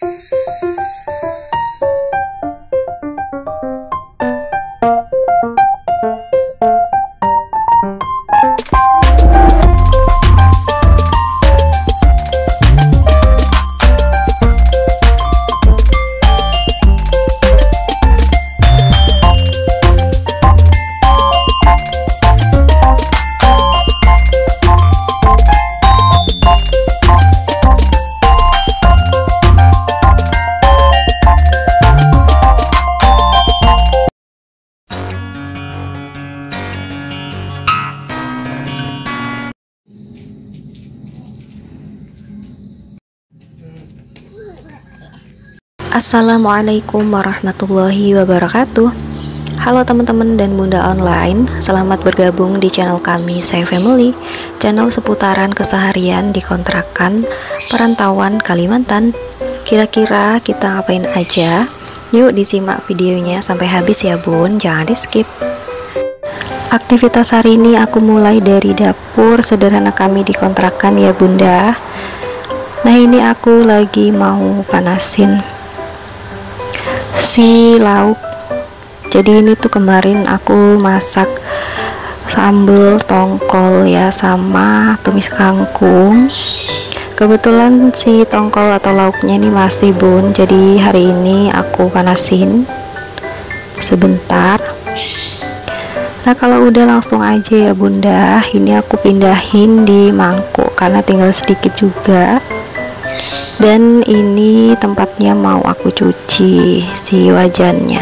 Assalamualaikum warahmatullahi wabarakatuh. Halo teman-teman dan bunda online, selamat bergabung di channel kami Say Family, channel seputaran keseharian di kontrakan perantauan Kalimantan. Kira-kira kita ngapain aja? Yuk disimak videonya sampai habis ya bun, jangan di skip. Aktivitas hari ini aku mulai dari dapur sederhana kami di kontrakan ya bunda. Nah ini aku lagi mau panasin si lauk. Jadi ini tuh kemarin aku masak sambal tongkol ya sama tumis kangkung. Kebetulan si tongkol atau lauknya ini masih bun, jadi hari ini aku panasin sebentar. Nah kalau udah langsung aja ya bunda, ini aku pindahin di mangkuk karena tinggal sedikit juga. Dan ini tempatnya mau aku cuci si wajannya.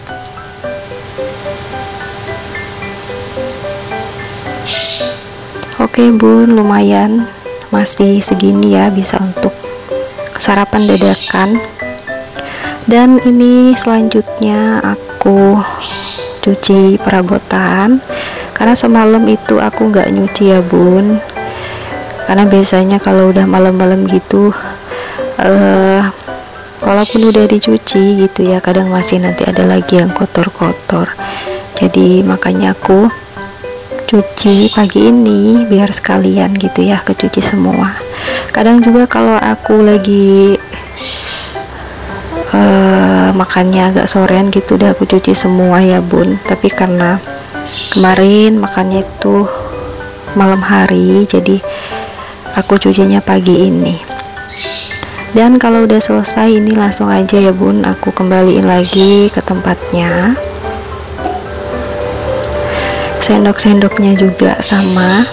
Oke bun, lumayan masih segini ya, bisa untuk sarapan dadakan. Dan ini selanjutnya aku cuci perabotan karena semalam itu aku nggak nyuci ya bun, karena biasanya kalau udah malam-malam gitu walaupun udah dicuci gitu ya, kadang masih nanti ada lagi yang kotor-kotor. Jadi makanya aku cuci pagi ini biar sekalian gitu ya kecuci semua. Kadang juga kalau aku lagi makannya agak sorean gitu udah aku cuci semua ya bun, tapi karena kemarin makannya itu malam hari jadi aku cucinya pagi ini. Dan kalau udah selesai ini langsung aja ya bun aku kembaliin lagi ke tempatnya. Sendok-sendoknya juga sama.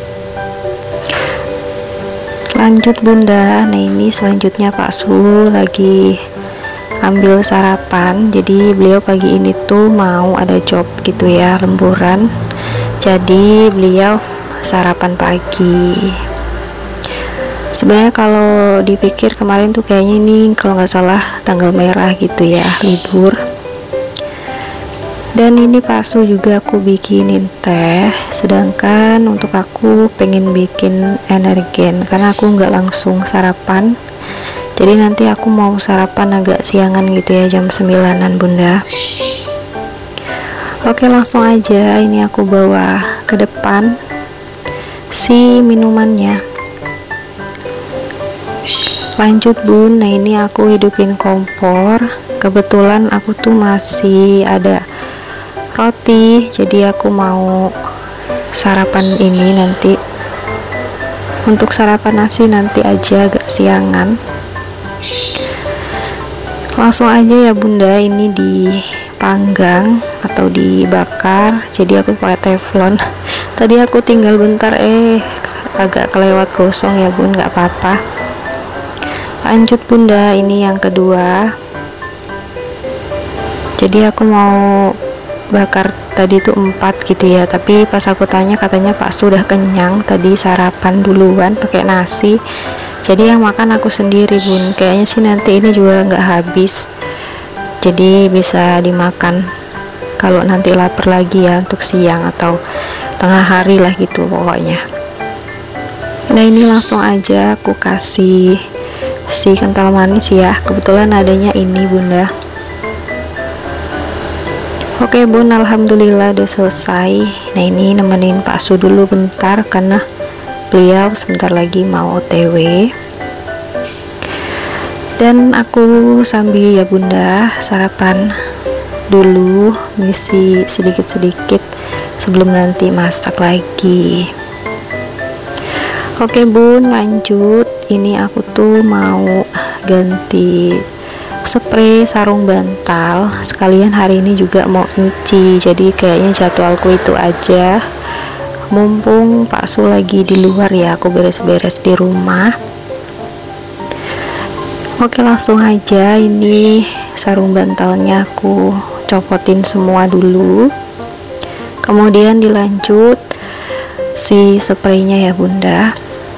Lanjut bunda. Nah ini selanjutnya Pak Su lagi ambil sarapan. Jadi beliau pagi ini tuh mau ada job gitu ya, lemburan. Jadi beliau sarapan pagi. Sebenarnya kalau dipikir kemarin tuh kayaknya ini kalau nggak salah tanggal merah gitu ya, libur. Dan ini Pak Su juga aku bikinin teh, sedangkan untuk aku pengen bikin energen karena aku nggak langsung sarapan. Jadi nanti aku mau sarapan agak siangan gitu ya, jam 9-an bunda. Oke langsung aja ini aku bawa ke depan si minumannya. Lanjut bun, nah ini aku hidupin kompor. Kebetulan aku tuh masih ada roti, jadi aku mau sarapan ini nanti. Untuk sarapan nasi nanti aja agak siangan. Langsung aja ya bunda, ini dipanggang atau dibakar, jadi aku pakai teflon. Tadi aku tinggal bentar agak kelewat gosong ya bun, nggak apa-apa. Lanjut bunda, ini yang kedua. Jadi aku mau bakar tadi tuh 4 gitu ya, tapi pas aku tanya katanya Pak sudah kenyang tadi sarapan duluan pakai nasi, jadi yang makan aku sendiri bun. Kayaknya sih nanti ini juga nggak habis, jadi bisa dimakan kalau nanti lapar lagi ya untuk siang atau tengah hari lah gitu pokoknya. Nah ini langsung aja aku kasih si kental manis ya, kebetulan adanya ini bunda. Oke bun, alhamdulillah udah selesai. Nah ini nemenin Pak Su dulu bentar karena beliau sebentar lagi mau OTW. Dan aku sambil ya bunda sarapan dulu, ngisi sedikit-sedikit sebelum nanti masak lagi. Oke bun, lanjut. Ini aku tuh mau ganti spray sarung bantal, sekalian hari ini juga mau nyuci, jadi kayaknya jadwalku itu aja. Mumpung Pak Su lagi di luar ya, aku beres-beres di rumah. Oke, langsung aja. Ini sarung bantalnya aku copotin semua dulu, kemudian dilanjut si spraynya ya bunda.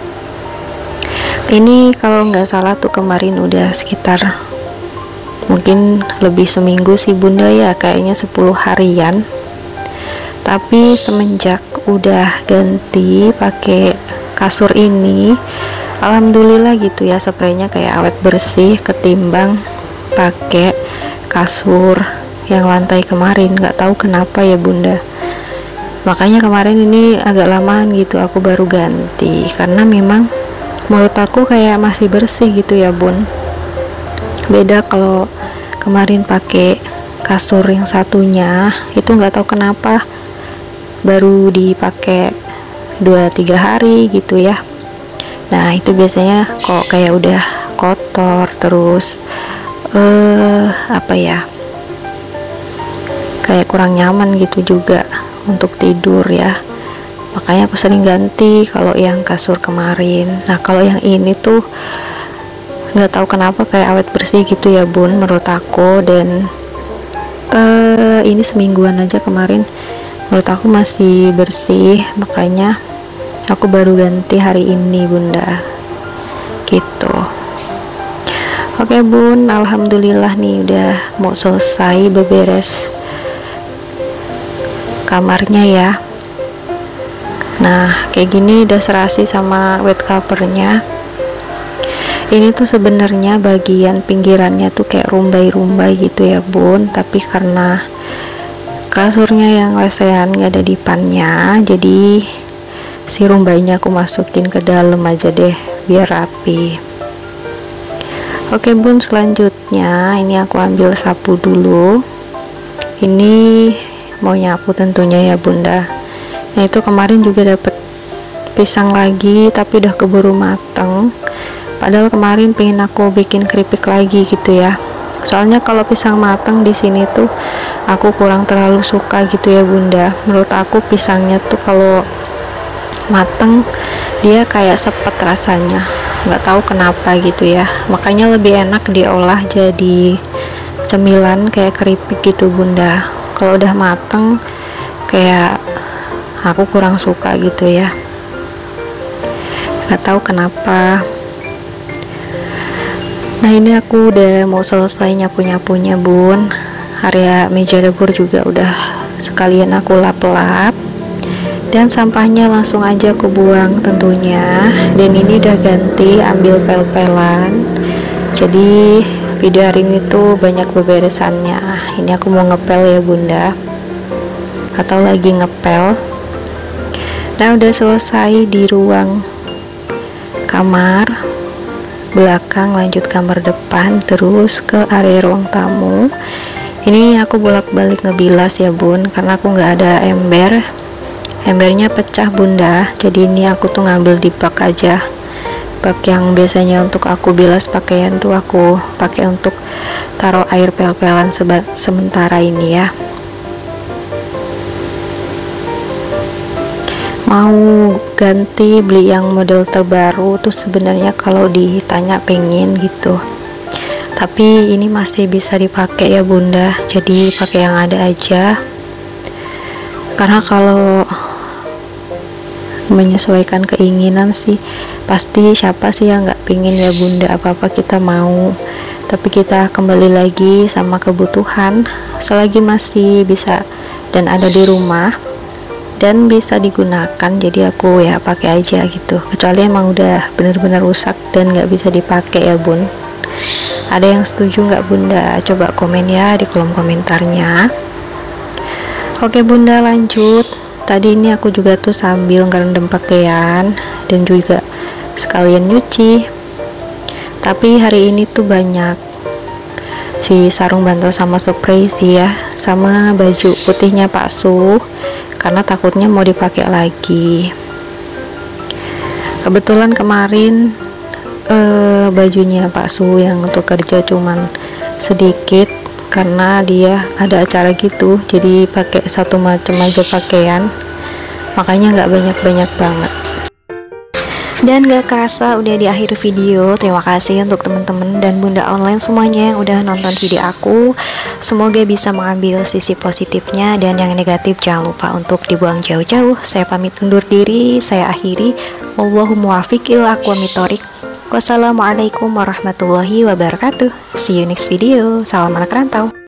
Ini kalau nggak salah tuh kemarin udah sekitar mungkin lebih seminggu sih bunda ya, kayaknya 10 harian. Tapi semenjak udah ganti pakai kasur ini, alhamdulillah gitu ya, spraynya kayak awet bersih ketimbang pakai kasur yang lantai kemarin. Nggak tahu kenapa ya bunda, makanya kemarin ini agak lamaan gitu aku baru ganti, karena memang menurut aku kayak masih bersih gitu ya bun. Beda kalau kemarin pakai kasur yang satunya itu, nggak tahu kenapa baru dipakai 2-3 hari gitu ya. Nah itu biasanya kok kayak udah kotor terus apa ya, kayak kurang nyaman gitu juga untuk tidur ya. Makanya aku sering ganti kalau yang kasur kemarin. Nah kalau yang ini tuh nggak tahu kenapa kayak awet bersih gitu ya bun menurut aku. Dan ini semingguan aja kemarin, menurut aku masih bersih, makanya aku baru ganti hari ini bunda gitu. Oke bun, alhamdulillah nih udah mau selesai beberes kamarnya ya. Nah kayak gini udah serasi sama wet covernya. Ini tuh sebenarnya bagian pinggirannya tuh kayak rumbai-rumbai gitu ya bun, tapi karena kasurnya yang lesehan gak ada dipannya, jadi si rumbainya aku masukin ke dalam aja deh biar rapi. Oke bun, selanjutnya ini aku ambil sapu dulu. Ini mau nyapu tentunya ya bunda. Nah itu kemarin juga dapet pisang lagi, tapi udah keburu mateng. Padahal kemarin pengen aku bikin keripik lagi gitu ya. Soalnya kalau pisang mateng di sini tuh aku kurang terlalu suka gitu ya bunda. Menurut aku pisangnya tuh kalau mateng dia kayak sepet rasanya, nggak tahu kenapa gitu ya. Makanya lebih enak diolah jadi cemilan kayak keripik gitu bunda. Kalau udah mateng kayak aku kurang suka gitu ya, nggak tahu kenapa. Nah ini aku udah mau selesai nyapu-nyapunya bun. Area meja dapur juga udah sekalian aku lap-lap, dan sampahnya langsung aja aku buang tentunya. Dan ini udah ganti ambil pel-pelan, jadi video hari ini tuh banyak beberesannya. Ini aku mau ngepel ya bunda, atau lagi ngepel. Nah udah selesai di ruang kamar belakang, lanjut kamar depan, terus ke area ruang tamu. Ini aku bolak-balik ngebilas ya bun, karena aku nggak ada ember, embernya pecah bunda. Jadi ini aku tuh ngambil di bak aja, bak yang biasanya untuk aku bilas pakaian tuh aku pakai untuk taruh air pel-pelan sementara ini ya. Mau ganti beli yang model terbaru tuh sebenarnya kalau ditanya pengen gitu, tapi ini masih bisa dipakai ya bunda, jadi pakai yang ada aja. Karena kalau menyesuaikan keinginan sih pasti siapa sih yang nggak pingin ya bunda, apa-apa kita mau. Tapi kita kembali lagi sama kebutuhan, selagi masih bisa dan ada di rumah dan bisa digunakan, jadi aku ya pakai aja gitu. Kecuali emang udah bener-bener rusak dan nggak bisa dipakai ya bun. Ada yang setuju nggak bunda? Coba komen ya di kolom komentarnya. Oke bunda, lanjut. Tadi ini aku juga tuh sambil ngerendam pakaian dan juga sekalian nyuci. Tapi hari ini tuh banyak si sarung bantal sama spray sih ya, sama baju putihnya Pak Su karena takutnya mau dipakai lagi. Kebetulan kemarin bajunya Pak Su yang untuk kerja cuman sedikit karena dia ada acara gitu, jadi pakai satu macam aja pakaian, makanya nggak banyak-banyak banget. Dan gak kerasa udah di akhir video. Terima kasih untuk teman-teman dan bunda online semuanya yang udah nonton video aku. Semoga bisa mengambil sisi positifnya, dan yang negatif jangan lupa untuk dibuang jauh-jauh. Saya pamit undur diri, saya akhiri. Wallahu muwaffiq ila aqwamit thoriq. Wassalamualaikum warahmatullahi wabarakatuh. See you next video. Salam anak rantau.